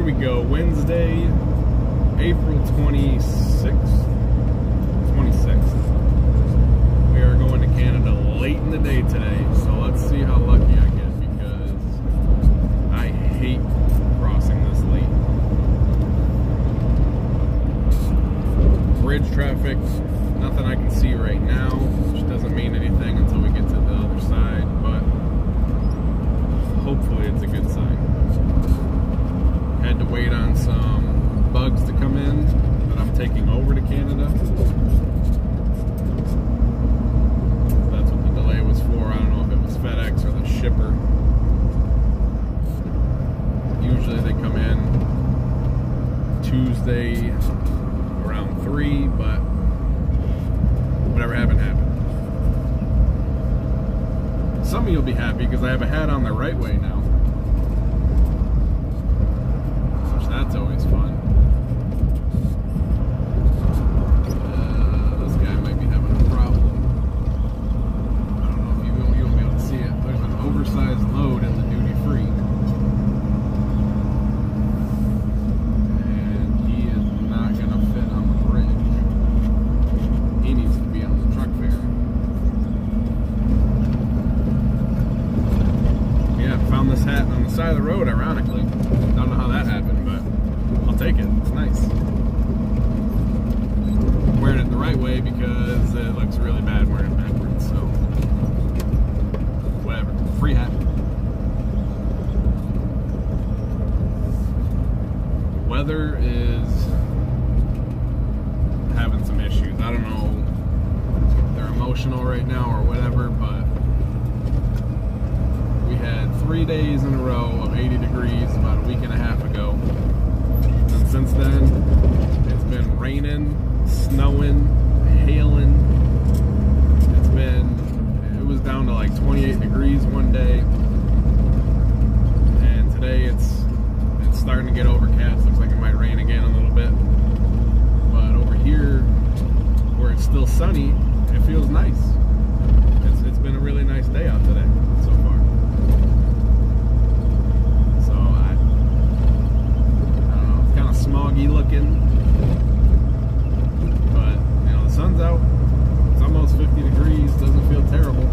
we go. Wednesday, April 26th. We are going to Canada late in the day today, so let's see how lucky I get, because I hate crossing this late. Bridge traffic, nothing I can see right now, which doesn't mean anything until we get to the other side, but hopefully it's a good sign. Had to wait on some bugs to come in that I'm taking over to Canada. That's what the delay was for. I don't know if it was FedEx or the shipper. Usually they come in Tuesday around 3, but whatever happened, happened. Some of you will be happy because I have a hat on the right way now. Which that's always fun. This guy might be having a problem. I don't know if you'll be able to see it. There's an oversized load in the duty free. And he is not going to fit on the bridge. He needs to be on the truck ferry. Yeah, found this hat on the side of the road, ironically. Don't know how that happened, but I'll take it. It's nice. I'm wearing it the right way because it looks really bad wearing it backwards, so whatever. Free hat. Weather is having some issues. I don't know if they're emotional right now or whatever, but we had 3 days in a row of 80 degrees about a week and a half ago. And since then, it's been raining, snowing, hailing. It was down to like 28 degrees one day. And today it's starting to get overcast. Looks like it might rain again a little bit. But over here, where it's still sunny, it feels nice. It's been a really nice day out today so far. So I don't know, it's kind of smoggy looking, but you know, the sun's out. It's almost 50 degrees, doesn't feel terrible.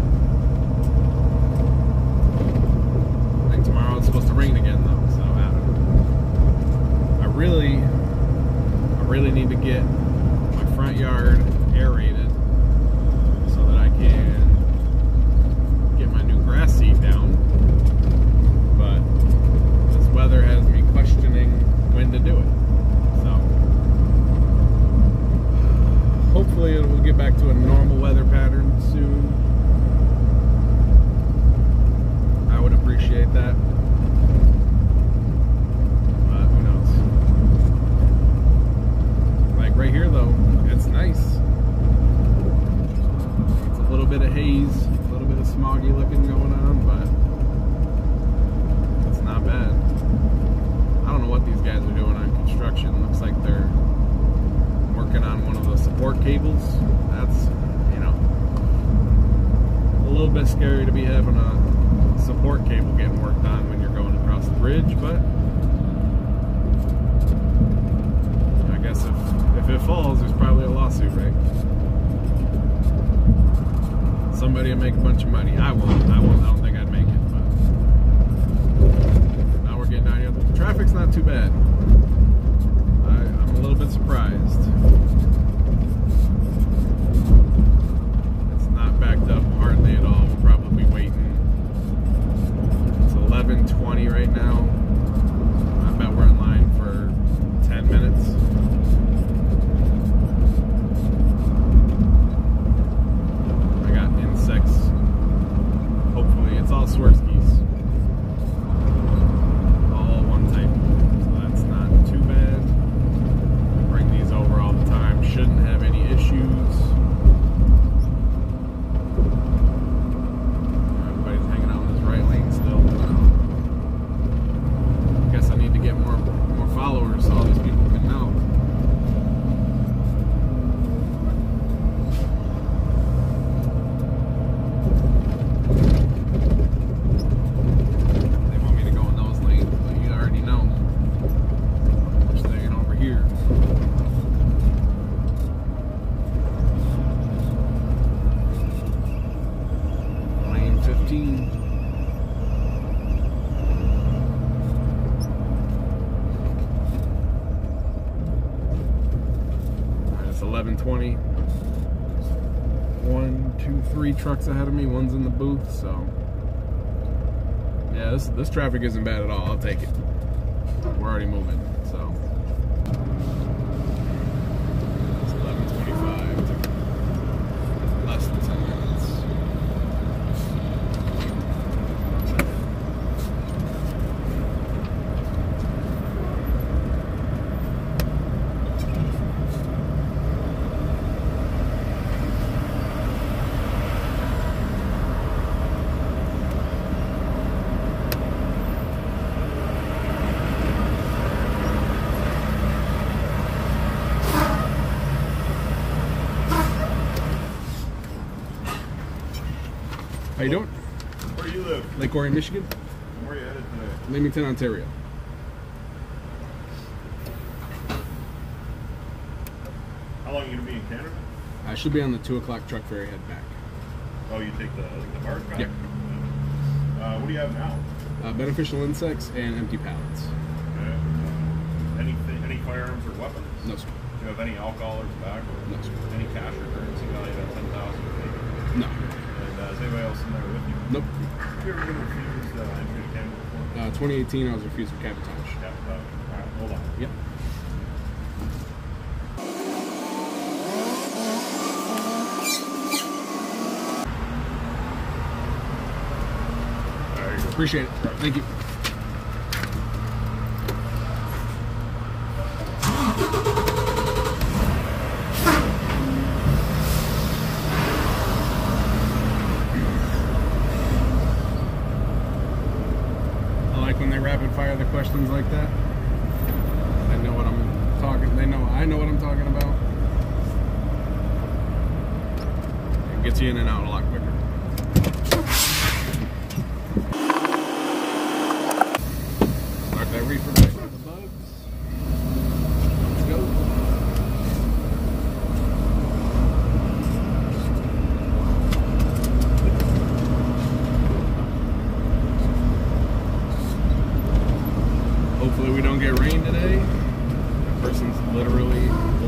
I think tomorrow it's supposed to rain again though, so I don't know. I really need to get my front yard aerated so that I can get my new grass seed down. But this weather has me questioning when to do it. So hopefully it will get back to a normal weather pattern soon. I would appreciate that. But who knows? Like right here though, it's nice. It's a little bit of haze, a little bit of smoggy looking going on, but it's not bad. I don't know what these guys are doing on construction. Looks like they're working on one of the support cables. That's, you know, a little bit scary to be having a support cable getting worked on when you're going across the bridge, but I guess if it falls, there's probably a lawsuit, right? Somebody will make a bunch of money. I won't. I don't think I'd make it, but now we're getting out here. The traffic's not too bad. I'm a little bit surprised. It's not backed up hardly at all. We'll probably be waiting. It's 11:20 right now. I bet we're in line for 10 minutes. Hopefully it's all Swerskis. All one type. So that's not too bad. I bring these over all the time. Shouldn't have any issues. Everybody's hanging out in this right lane still. 11:20. 1, 2, 3 trucks ahead of me. One's in the booth, so yeah, this traffic isn't bad at all. I'll take it. We're already moving, so it's 11:25. Less than 10 minutes. How you doing? Where do you live? Lake Orion, Michigan. Where are you headed today? Leamington, Ontario. How long are you going to be in Canada? I should be on the 2 o'clock truck ferry head back. Oh, you take the barge back? Yep. What do you have now? Beneficial insects and empty pallets. Okay. Any firearms or weapons? No, sir. Do you have any alcohol or tobacco? No, sir. Any cash or currency valued at $10,000? No. And is anybody else in there with you? Nope. Have you ever been refused entry to Canada before? 2018, I was refused for cabotage. Yeah. Alright, hold on. Yep. There you go. Appreciate it. Thank you. I like when they rapid fire the questions like that. I know what I'm talking. I know what I'm talking about. It gets you in and out a lot quicker. Start that reefer back with the bugs. Let's go. Hopefully we don't get rain today. That person's literally